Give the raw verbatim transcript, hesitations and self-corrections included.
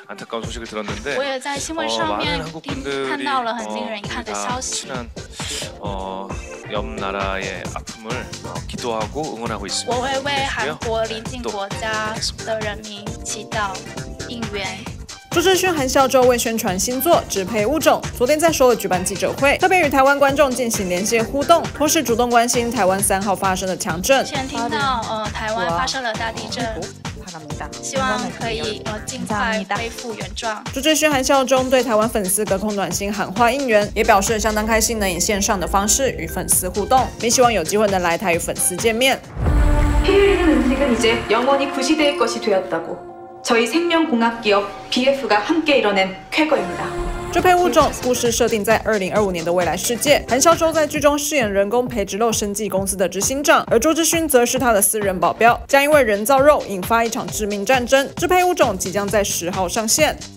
안타까운 소식을 들었는데 我也在新闻 어, 上 많은 面 한국 听 분들이 看到了很 어, 令人遗憾的 다 消息。 친한 어, 옆 나라의 아픔을 어, 기도하고 응원하고 있습니다. 我会为韩 그래서요. 国邻近国家的人民祈祷应援。 朱智勋韩孝周为宣传新作《支配物种》，昨天在首尔举办记者会，特别与台湾观众进行连线互动，同时主动关心台湾三号发生的强震。 前听到呃台湾发生了大地震，希望可以呃尽快恢复原状。 朱智勋韩孝周对台湾粉丝隔空暖心喊话应援，也表示相当开心能以线上的方式与粉丝互动，并希望有机会能来台与粉丝见面。 피흘리는 음식은 이제 영원히 구시대의 것이 되었다고. 저희 생명공학기업 비에프가 함께 이뤄낸 쾌거입니다. 支配物种故事设定在二零二五年的未来世界，韩孝周在剧中饰演人工培植肉生技公司的执行长，而朱智勋则是他的私人保镖，将因为人造肉引发一场致命战争。支配物种即将在十号上线。